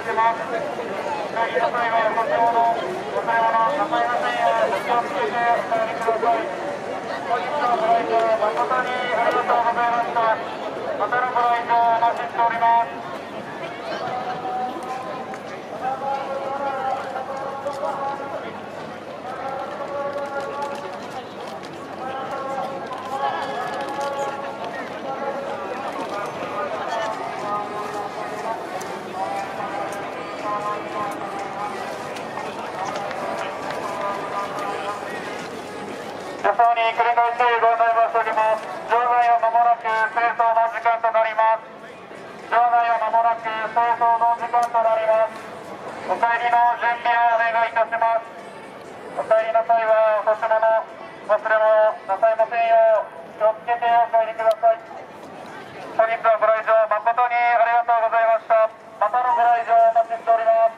します。帰りの際はご乗のお買い物なさいませんようお気をつけてお帰りください。本日のご来場誠にありがとうございました。またのご来場お待ちしております。車窓に繰り返しご案内申し上げます。場内はまもなく清掃の時間となります。場内はまもなく清掃の時間となります。お帰りの準備をお願いいたします。お帰りの際は落とし物、忘れ物なさいませんよう気をつけてお帰りください。本日はご来場誠にありがとうございました。またのご来場お待ちしております。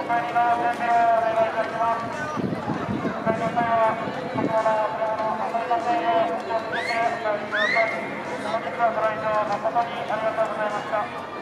帰りの準備をお願いいたします。お帰りの際は、こちらの車の当たりませんよう、気をつけてお帰りください。本日はご来場誠にありがとうございました。